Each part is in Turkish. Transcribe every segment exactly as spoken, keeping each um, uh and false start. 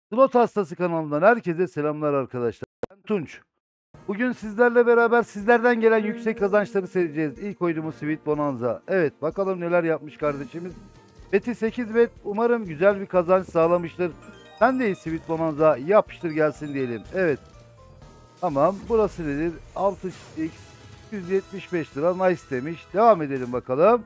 Slot Hastası kanalından herkese selamlar arkadaşlar. Ben Tunç. Bugün sizlerle beraber sizlerden gelen yüksek kazançları seyredeceğiz. İlk oyunumuz Sweet Bonanza. Evet, bakalım neler yapmış kardeşimiz. Beti sekiz bet, umarım güzel bir kazanç sağlamıştır. Sen de Sweet Bonanza yapıştır gelsin diyelim. Evet. Tamam, burası nedir? altı x yüz yetmiş beş lira, nice demiş. Devam edelim bakalım.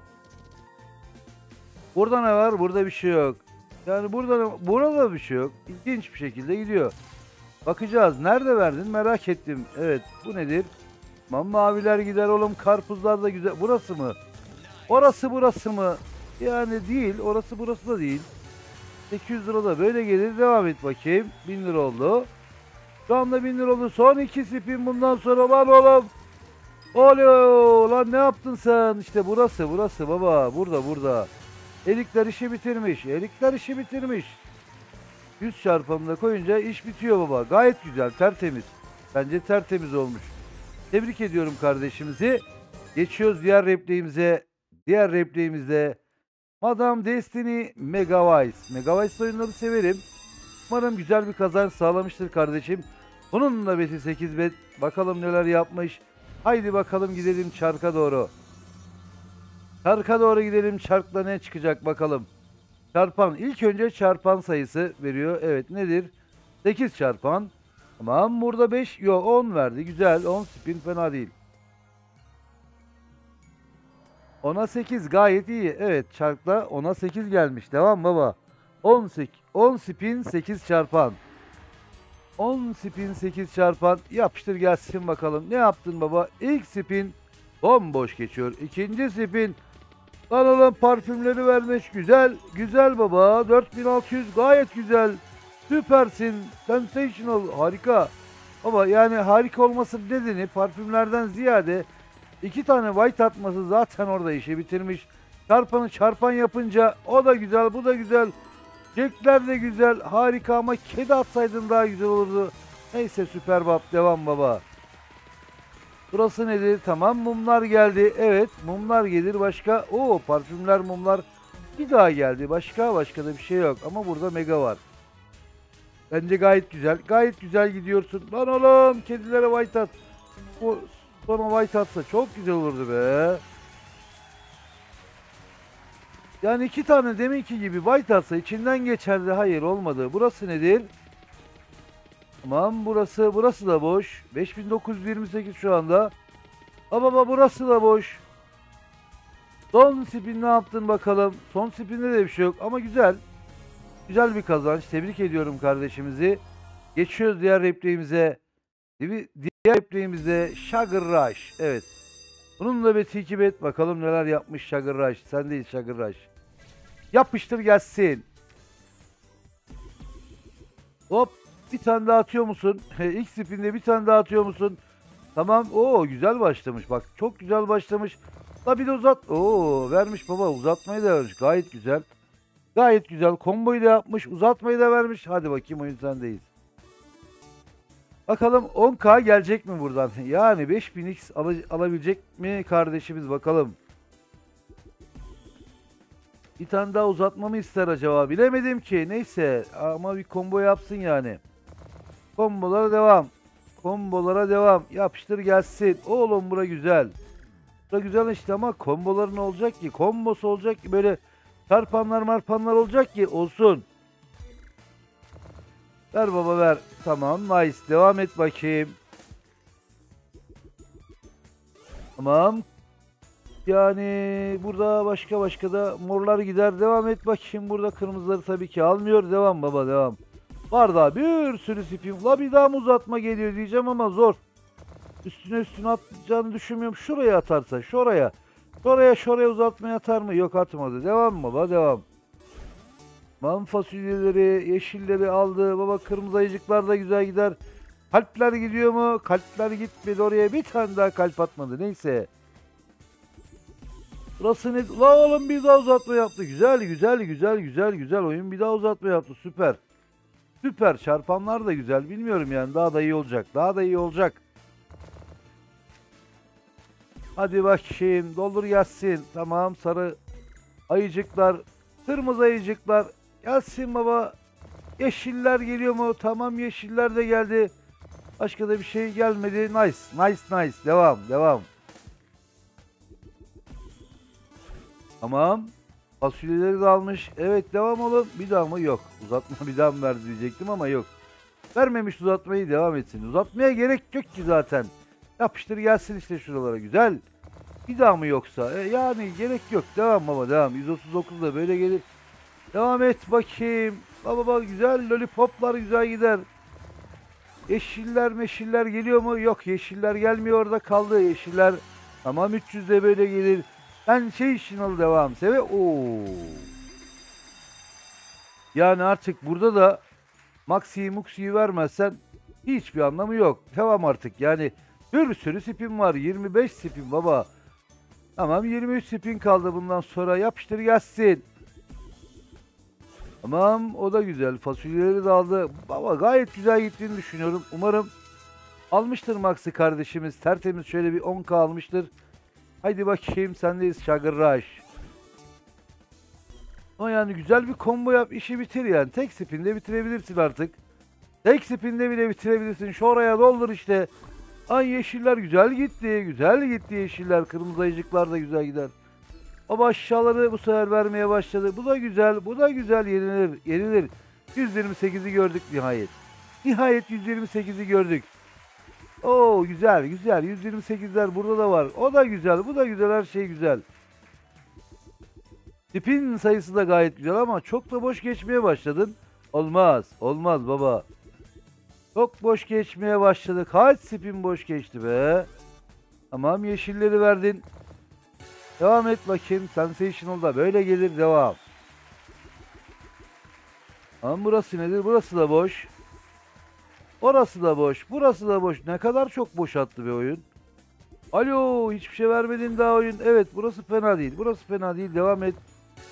Burada ne var? Burada bir şey yok. Yani burada burada bir şey yok. İlginç bir şekilde gidiyor. Bakacağız. Nerede verdin? Merak ettim. Evet. Bu nedir? Tamam, maviler gider oğlum. Karpuzlar da güzel. Burası mı? Orası burası mı? Yani değil. Orası burası da değil. sekiz yüz lira da böyle gelir. Devam et bakayım. bin lira oldu. Şu anda bin lira oldu. Son iki spin bundan sonra var oğlum. Oluyor. Lan ne yaptın sen? İşte burası burası baba. Burada burada. Elikler işi bitirmiş. Elikler işi bitirmiş. yüz çarpanına koyunca iş bitiyor baba. Gayet güzel, tertemiz. Bence tertemiz olmuş. Tebrik ediyorum kardeşimizi. Geçiyoruz diğer repliğimize. Diğer repliğimizde Madame Destiny Megavice. Megavice oyunları severim. Umarım güzel bir kazanç sağlamıştır kardeşim. Bunun da beti sekiz bet. Bakalım neler yapmış. Haydi bakalım gidelim çarka doğru. Çarka doğru gidelim. Çarkla ne çıkacak bakalım. Çarpan. İlk önce çarpan sayısı veriyor. Evet, nedir? sekiz çarpan. Tamam, burada beş. Yok, on verdi. Güzel. on spin fena değil. ona sekiz gayet iyi. Evet, çarkla ona sekiz gelmiş. Devam baba. on sekiz. on spin sekiz çarpan. on spin sekiz çarpan. Yapıştır gelsin bakalım. Ne yaptın baba? İlk spin bomboş geçiyor. İkinci spin lan oğlum parfümleri vermiş. Güzel. Güzel baba. dört bin altı yüz gayet güzel. Süpersin. Sensational. Harika. Baba yani harika olması nedeni parfümlerden ziyade iki tane white atması zaten orada işi bitirmiş. Çarpanı çarpan yapınca o da güzel, bu da güzel. Jackler de güzel. Harika ama kedi atsaydın daha güzel olurdu. Neyse, süper bab. Devam baba. Burası nedir? Tamam, mumlar geldi. Evet, mumlar gelir. Başka? Oo, parfümler, mumlar bir daha geldi. Başka? Başka da bir şey yok. Ama burada mega var. Bence gayet güzel. Gayet güzel gidiyorsun. Lan oğlum kedilere white at. Bu sonra white atsa çok güzel olurdu be. Yani iki tane deminki gibi white atsa içinden geçerdi. Hayır, olmadı. Burası nedir? Tamam, burası burası da boş. beş bin dokuz yüz yirmi sekiz şu anda. Aa baba, burası da boş. Son spin ne yaptın bakalım. Son spinde de bir şey yok ama güzel. Güzel bir kazanç. Tebrik ediyorum kardeşimizi. Geçiyoruz diğer repliğimize. Diğer repliğimizde Sugar Rush. Evet. Bunun da beti iki bet. Bakalım neler yapmış Sugar Rush. Sendeyiz Sugar Rush. Yapıştır gelsin. Hop. Bir tane daha atıyor musun? İlk spinde bir tane daha atıyor musun? Tamam. Oo, güzel başlamış. Bak, çok güzel başlamış. La bir de uzat. Oo, vermiş baba. Uzatmayı da vermiş. Gayet güzel. Gayet güzel. Komboyu da yapmış. Uzatmayı da vermiş. Hadi bakayım, oyun sendeyiz. Bakalım on K gelecek mi buradan? Yani beş bin x al alabilecek mi kardeşimiz, bakalım. Bir tane daha uzatma mı ister acaba? Bilemedim ki. Neyse ama bir combo yapsın yani. Kombolara devam. Kombolara devam. Yapıştır gelsin. Oğlum bura güzel. Bura güzel işte ama komboların olacak ki. Kombosu olacak ki, böyle çarpanlar marpanlar olacak ki olsun. Ver baba ver. Tamam, nice. Devam et bakayım. Tamam. Yani burada başka başka da morlar gider. Devam et bakayım. Burada kırmızıları tabii ki almıyor. Devam baba, devam. Var daha bir sürü spin. La bir daha mı uzatma geliyor diyeceğim ama zor. Üstüne üstüne atacağını düşünmüyorum. Şuraya atarsa şuraya. Şuraya şuraya uzatmaya atar mı? Yok, atmadı. Devam baba, devam. Man fasulyeleri, yeşilleri aldı. Baba kırmızı ayıcıklar da güzel gider. Kalpler gidiyor mu? Kalpler gitmedi oraya. Bir tane daha kalp atmadı. Neyse. Burası ne? La oğlum bir daha uzatma yaptı. Güzel güzel güzel güzel güzel. Oyun bir daha uzatma yaptı. Süper. Süper. Çarpanlar da güzel. Bilmiyorum yani. Daha da iyi olacak. Daha da iyi olacak. Hadi bakayım. Doldur gelsin. Tamam. Sarı ayıcıklar. Kırmızı ayıcıklar. Gelsin baba. Yeşiller geliyor mu? Tamam, yeşiller de geldi. Başka da bir şey gelmedi. Nice. Nice nice. Devam. Devam. Tamam. Fasulyeleri de almış. Evet, devam oğlum. Bir daha mı? Yok. Uzatma bir daha mı verdi diyecektim ama yok. Vermemiş, uzatmayı devam etsin. Uzatmaya gerek yok ki zaten. Yapıştır gelsin işte şuralara. Güzel. Bir daha mı yoksa? E, yani gerek yok. Devam baba, devam. yüz otuz dokuz da böyle gelir. Devam et bakayım. Baba baba, güzel. Lollipoplar güzel gider. Yeşiller meşiller geliyor mu? Yok, yeşiller gelmiyor, orada kaldı yeşiller. Tamam, üç yüz de böyle gelir. Ben şey işin al devam. Seve. Oo. Yani artık burada da Maxi'yi Muxi'yi vermezsen hiçbir anlamı yok. Devam artık. Yani bir sürü spin var. yirmi beş spin baba. Tamam, yirmi üç spin kaldı bundan sonra. Yapıştır gelsin. Tamam, o da güzel. Fasulyeleri de aldı. Baba gayet güzel gittiğini düşünüyorum. Umarım almıştır Max'i kardeşimiz. Tertemiz şöyle bir on K almıştır. Haydi bakayım, sendeyiz Şagırraş. Ama yani güzel bir combo yap, işi bitir yani. Tek spinde bitirebilirsin artık. Tek spinde bile bitirebilirsin. Şu oraya doldur işte. Ay, yeşiller güzel gitti. Güzel gitti yeşiller. Kırmızı ayıcıklar da güzel gider. Ama aşağıları bu sefer vermeye başladı. Bu da güzel. Bu da güzel. Yenilir. Yenilir. yüz yirmi sekizi gördük nihayet. Nihayet yüz yirmi sekizi gördük. Oo, güzel güzel. yüz yirmi sekizler burada da var. O da güzel. Bu da güzel. Her şey güzel. Spin sayısı da gayet güzel ama çok da boş geçmeye başladın. Olmaz. Olmaz baba. Çok boş geçmeye başladı. Kaç spin boş geçti be. Tamam, yeşilleri verdin. Devam et bakayım. Sensational'da böyle gelir, devam. Tamam, burası nedir? Burası da boş. Orası da boş. Burası da boş. Ne kadar çok boş attı be oyun. Alo, hiçbir şey vermedin daha oyun. Evet, burası fena değil. Burası fena değil. Devam et.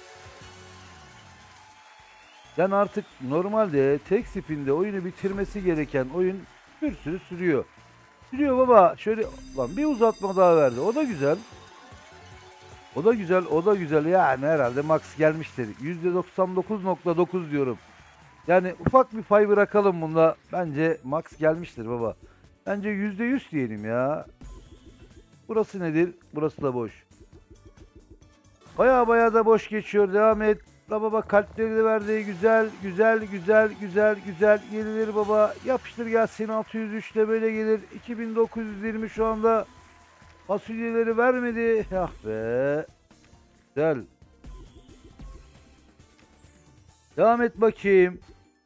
Yani artık normalde tek spinde oyunu bitirmesi gereken oyun bir sürü sürüyor. Sürüyor baba. Şöyle lan, bir uzatma daha verdi. O da güzel. O da güzel. O da güzel. Yani herhalde max gelmiştir. yüzde doksan dokuz nokta dokuz diyorum. Yani ufak bir pay bırakalım bunda. Bence max gelmiştir baba. Bence yüzde yüz diyelim ya. Burası nedir? Burası da boş. Baya baya da boş geçiyor. Devam et. La baba, kalpleri de verdi. Güzel, güzel, güzel, güzel, güzel. Yenilir baba. Yapıştır gelsin. altı yüz üçte böyle gelir. iki bin dokuz yüz yirmi şu anda. Fasulyeleri vermedi. Ah be. Güzel. Devam et bakayım.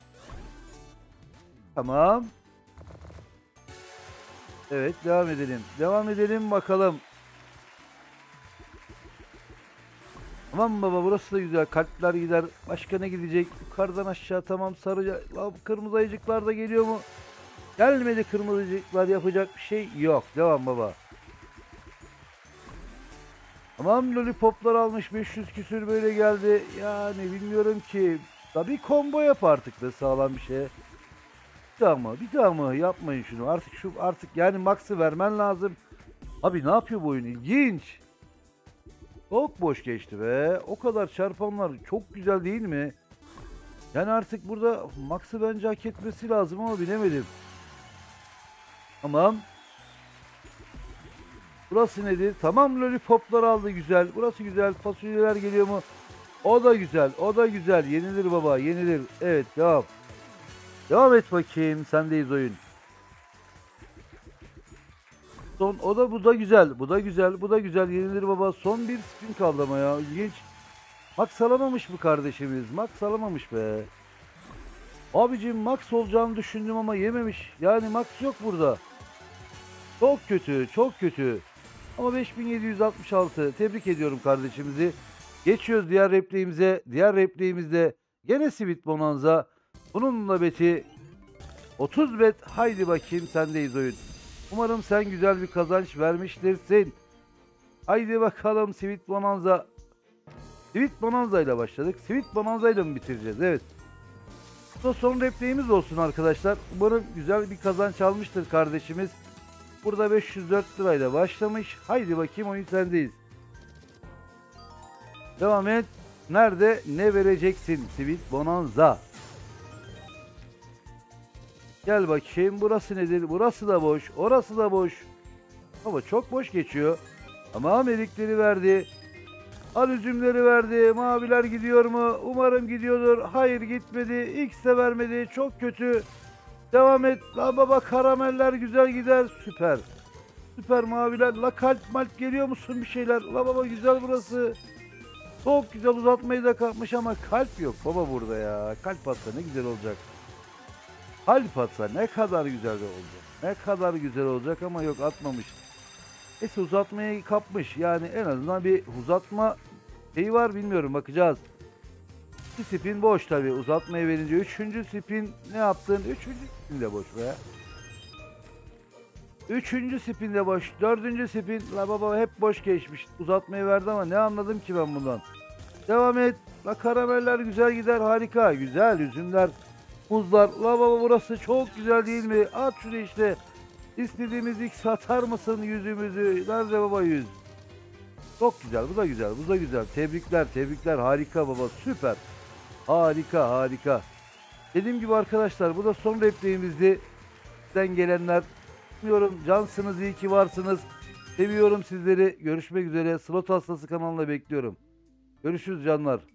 Tamam. Evet, devam edelim. Devam edelim bakalım. Tamam baba, burası da güzel. Kalpler gider. Başka ne gidecek? Yukarıdan aşağı, tamam, sarı. Kırmızı ayıcıklar da geliyor mu? Gelmedi kırmızı ayıcıklar. Yapacak bir şey yok. Devam baba. Tamam, lollipoplar almış. beş yüz küsür böyle geldi. Yani bilmiyorum ki. Tabii combo yap artık da sağlam bir şey. Bir daha mı? Bir daha mı? Yapmayın şunu. Artık şu artık yani max'ı vermen lazım. Abi ne yapıyor bu oyun? İlginç. Çok boş geçti be. O kadar çarpanlar çok güzel değil mi? Yani artık burada max'ı bence hak etmesi lazım ama bilemedim. Tamam. Burası nedir? Tamam, lollipoplar aldı, güzel. Burası güzel. Fasulyeler geliyor mu? O da güzel. O da güzel. Yenilir baba. Yenilir. Evet, devam. Devam et bakayım. Sendeyiz oyun. Son, o da bu da güzel. Bu da güzel. Bu da güzel. Yenilir baba. Son bir spin kaldı ama ya. İlginç. Max alamamış bu kardeşimiz. Max alamamış be. Abicim, Max olacağını düşündüm ama yememiş. Yani Max yok burada. Çok kötü. Çok kötü. Ama beş bin yedi yüz altmış altı. Tebrik ediyorum kardeşimizi. Geçiyoruz diğer repliğimize. Diğer repliğimizde gene Sweet Bonanza. Bununla beti otuz bet. Haydi bakayım, sendeyiz oyun. Umarım sen güzel bir kazanç vermiştirsin. Haydi bakalım Sweet Bonanza. Sweet Bonanza ile başladık. Sweet Bonanza ile mi bitireceğiz? Evet. Bu da son repliğimiz olsun arkadaşlar. Umarım güzel bir kazanç almıştır kardeşimiz. Burada beş yüz dört lirayla başlamış. Haydi bakayım, oyun sendeyiz. Devam et. Nerede ne vereceksin Sweet Bonanza? Gel bakayım, burası nedir? Burası da boş. Orası da boş. Baba çok boş geçiyor. Ama melikleri verdi. Al üzümleri verdi. Maviler gidiyor mu? Umarım gidiyordur. Hayır, gitmedi. X de vermedi. Çok kötü. Devam et. La baba, karameller güzel gider. Süper. Süper maviler. La kalp malp geliyor musun bir şeyler? La baba, güzel burası. Çok güzel, uzatmayı da kapmış ama kalp yok baba burada ya. Kalp atsa ne güzel olacak. Kalp atsa ne kadar güzel olacak. Ne kadar güzel olacak ama yok, atmamış. Neyse, uzatmayı kapmış. Yani en azından bir uzatma şeyi var, bilmiyorum, bakacağız. İki spin boş tabi uzatmayı verince. Üçüncü spin ne yaptın? Üçüncü spin de boş be. Üçüncü spin de boş. Dördüncü spin. La baba, hep boş geçmiş. Uzatmayı verdi ama ne anladım ki ben bundan. Devam et. La karameller güzel gider. Harika. Güzel üzümler. Muzlar. La baba, burası çok güzel değil mi? At şunu işte. İstediğimiz X atar mısın yüzümüzü? Nerede baba yüz? Çok güzel. Bu da güzel. Bu da güzel. Tebrikler. Tebrikler. Harika baba. Süper. Harika. Harika. Dediğim gibi arkadaşlar, bu da son repliğimizdi. Sizden gelenler. Bilmiyorum, cansınız, iyi ki varsınız. Seviyorum sizleri. Görüşmek üzere. Slot Hastası kanalına bekliyorum. Görüşürüz canlar.